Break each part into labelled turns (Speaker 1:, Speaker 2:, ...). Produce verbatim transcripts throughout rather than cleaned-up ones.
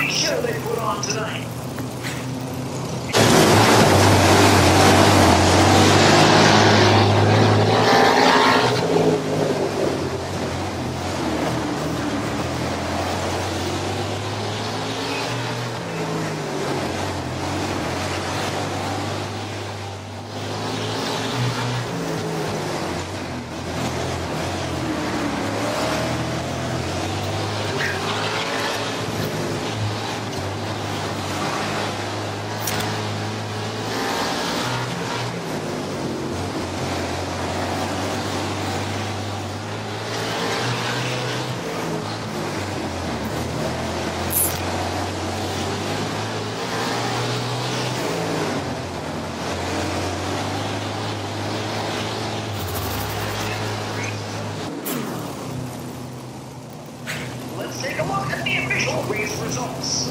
Speaker 1: great show they put on tonight. Take a look at the official race results.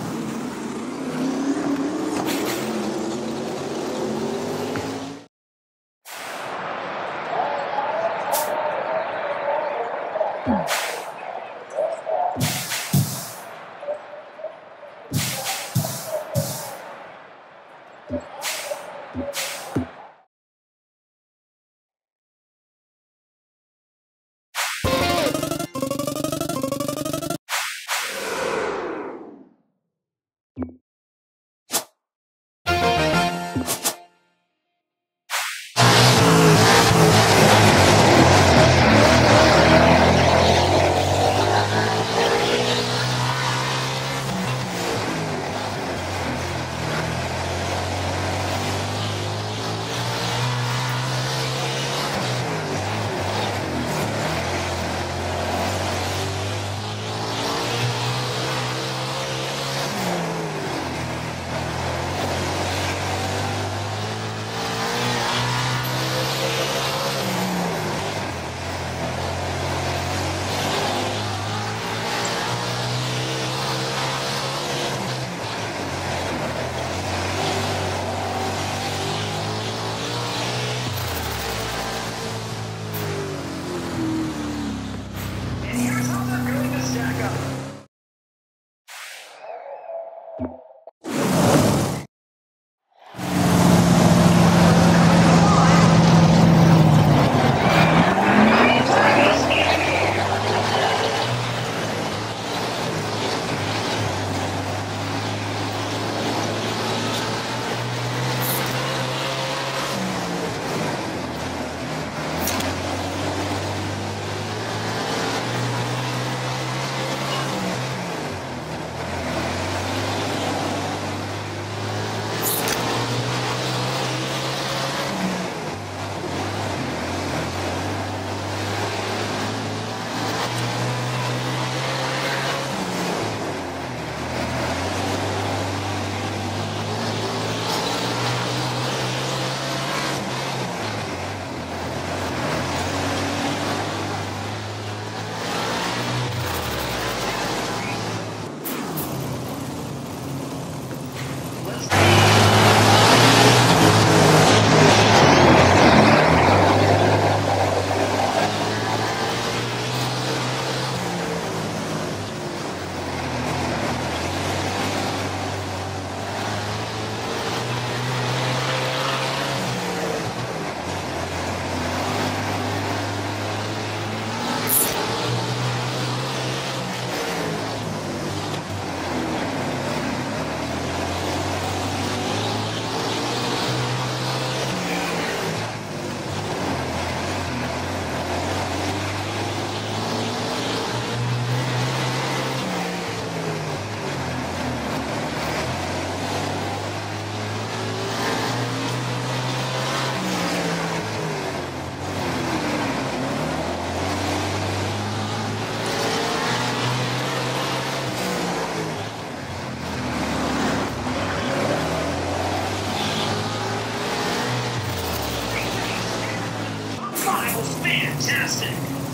Speaker 1: Fantastic!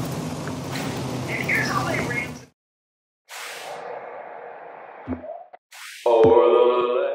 Speaker 1: And here's how they ran.
Speaker 2: Over the leg.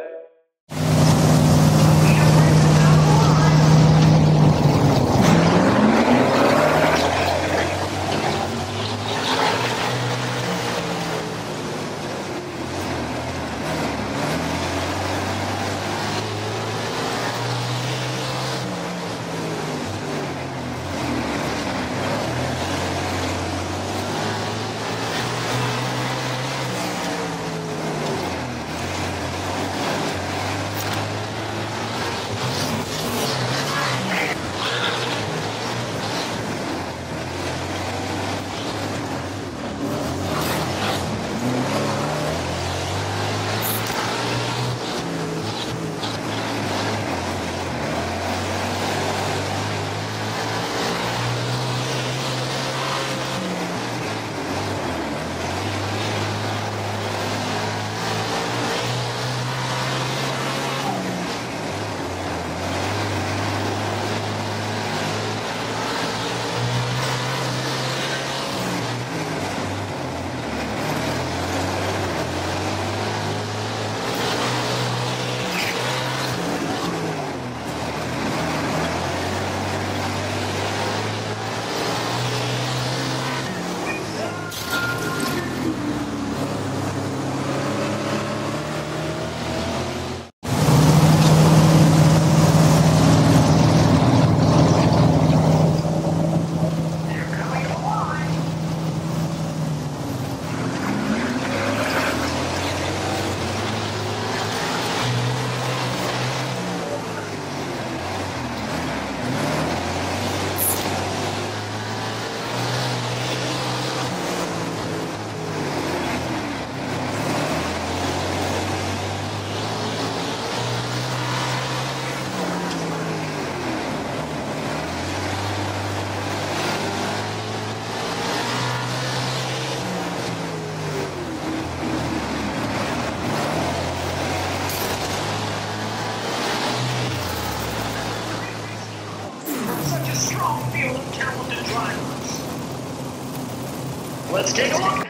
Speaker 1: Such a strong field of talented drivers. Let's take a look.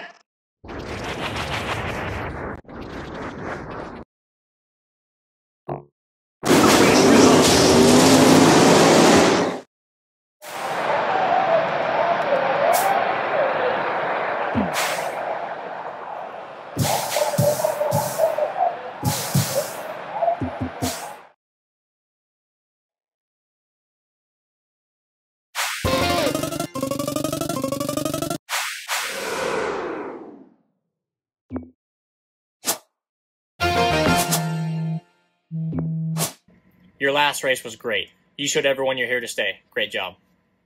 Speaker 2: Your last race was great. You showed everyone you're here to stay. Great job.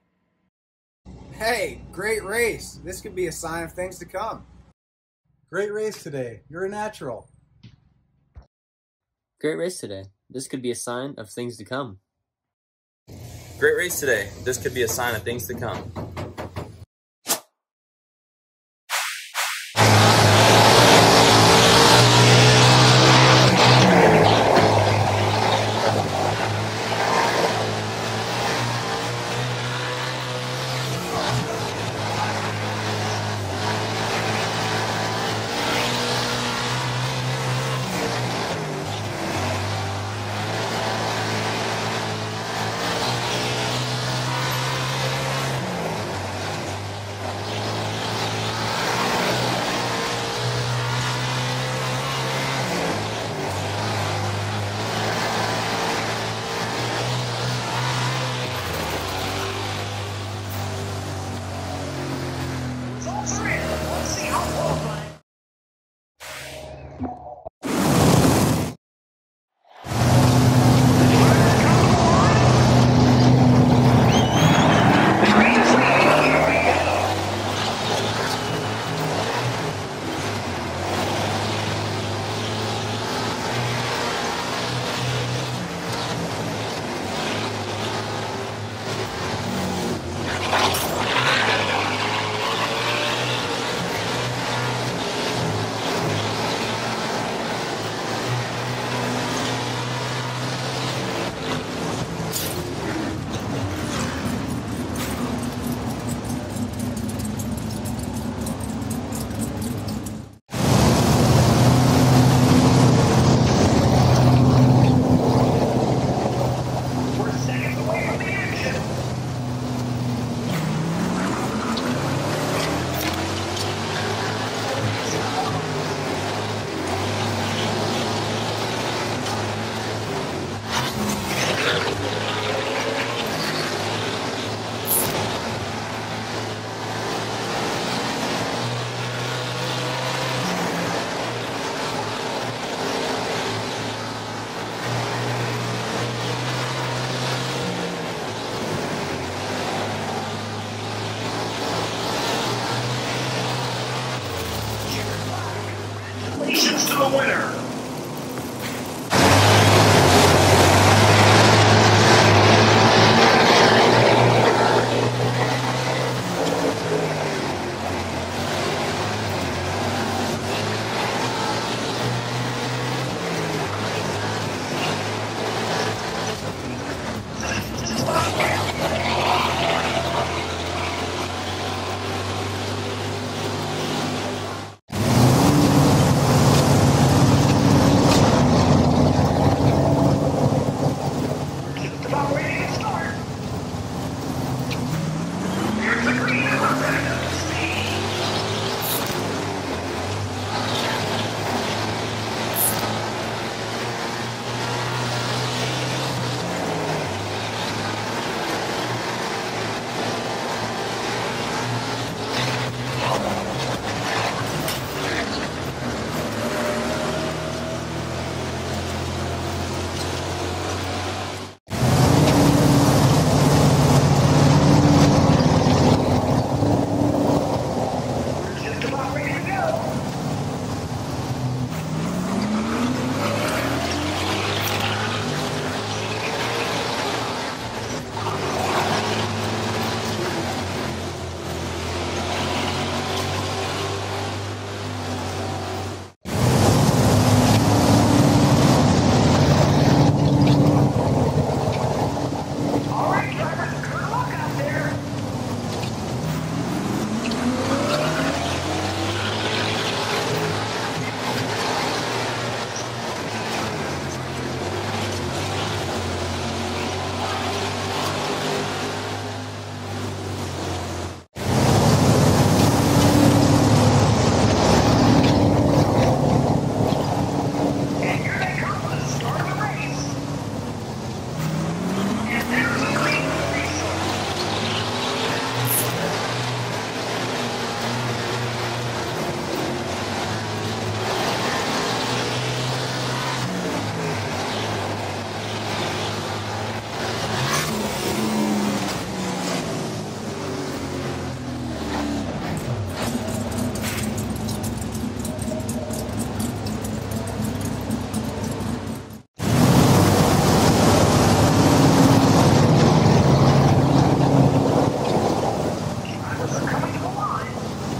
Speaker 3: Hey, great race. This could be a sign of things to come.
Speaker 4: Great race today. You're a natural.
Speaker 5: Great race today. This could be a sign of things to come.
Speaker 6: Great race today. This could be a sign of things to come.
Speaker 1: the winner. Just about ready to start. Here's the green representative. Just about ready to go. All right, drivers, good luck out there. And here they come for the start of the race. And there's a green racer. Drivers are coming to the line.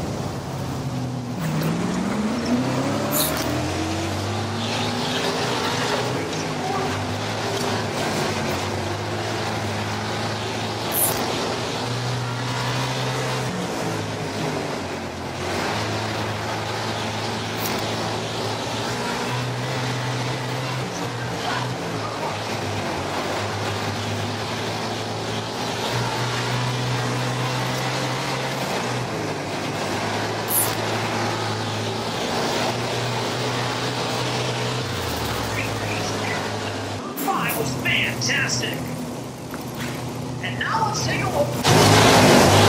Speaker 1: Five was fantastic. And now let's take a look.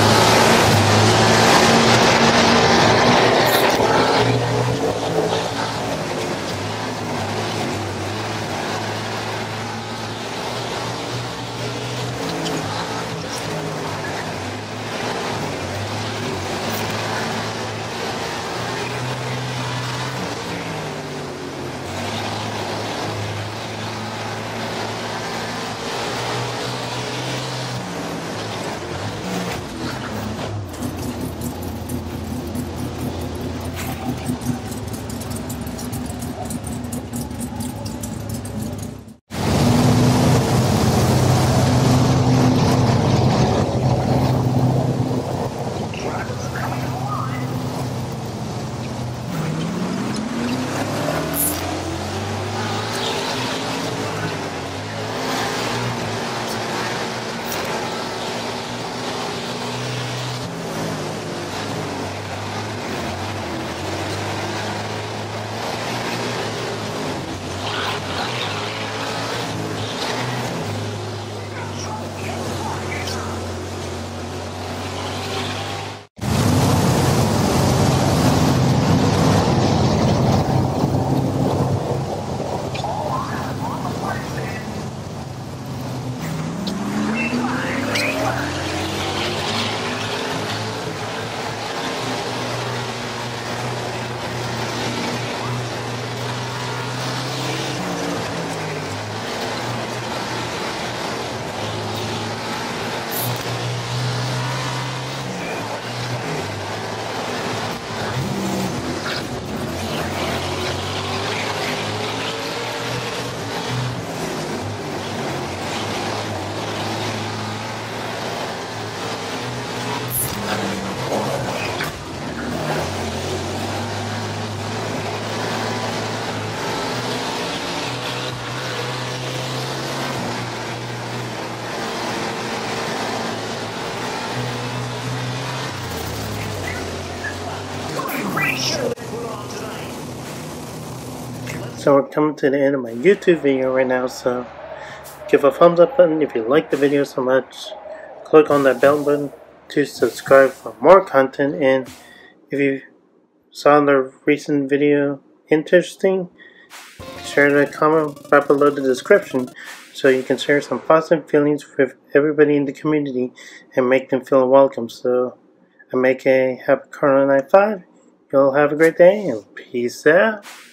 Speaker 7: So we're coming to the end of my YouTube video right now, so give a thumbs up button if you like the video so much. Click on that bell button to subscribe for more content, and if you saw the recent video interesting, share the comment right below the description so you can share some positive feelings with everybody in the community and make them feel welcome. So I make a happy Corona Night five. Y'all have a great day and peace out.